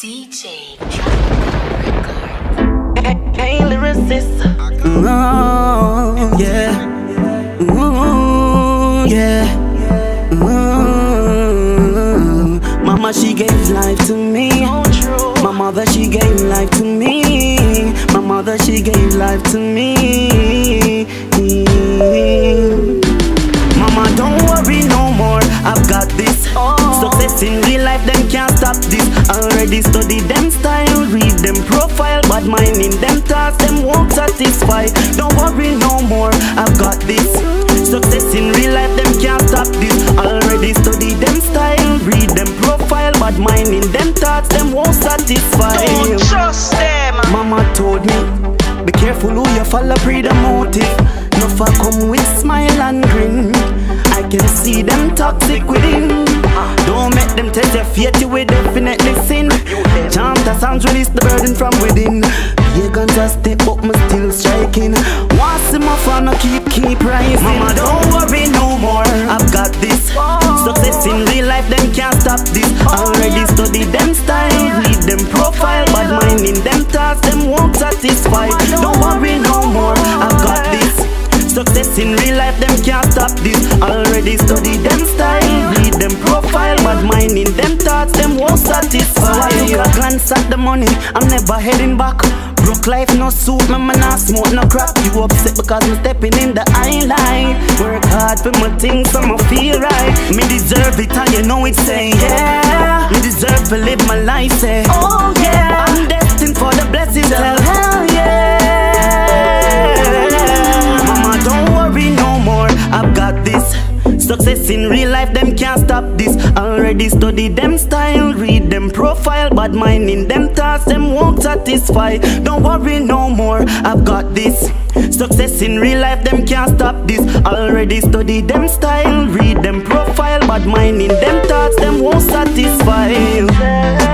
DJ Tropical. Hey, lyricist. Oh, yeah. Ooh, yeah. Ooh. Mama, she gave life to me. My mother, she gave life to me. My mother, she gave life to me. Mama, don't worry no more, I've got this. Success in real life, them can't stop this. Already studied them style, read them profile, but mine in them thoughts, them won't satisfy. Don't worry no more, I've got this. Success in real life, them can't stop this. Already studied them style, read them profile, but mine in them thoughts, them won't satisfy. Don't trust them. Mama told me, be careful who you follow, pre the motive. No for come with smile and grin. I can see them toxic within. Don't make them test your faith, you will definitely sin. Chant the sounds, release the burden from within. You gonna step up, me still striking. Want see my fun, keep rising. Mama, don't worry no more, I've got this. Success in real life, them can't stop this. Already studied them style, read them profile, but mine in them thoughts, them won't satisfy. Don't worry no more, I've got this. Success in real life, them can't stop this. Already studied them style, read them profile, but mine in them thoughts, them won't satisfy. I glance at the money, I'm never heading back. Broke life, no suit, me nah smoke, no crap. You upset because me stepping in the highlight. Work hard for my things, so me feel right. Me deserve it, and you know it, say yeah. Me deserve to live my life, say oh yeah. I'm destined for the blessings, hell yeah. Mama, don't worry no more, I've got this. Success in real life, them can't stop this. Already studied them style, read them profile, but mine in them thoughts, them won't satisfy. Don't worry no more, I've got this. Success in real life, them can't stop this. Already studied them style, read them profile, but mine in them thoughts, them won't satisfy.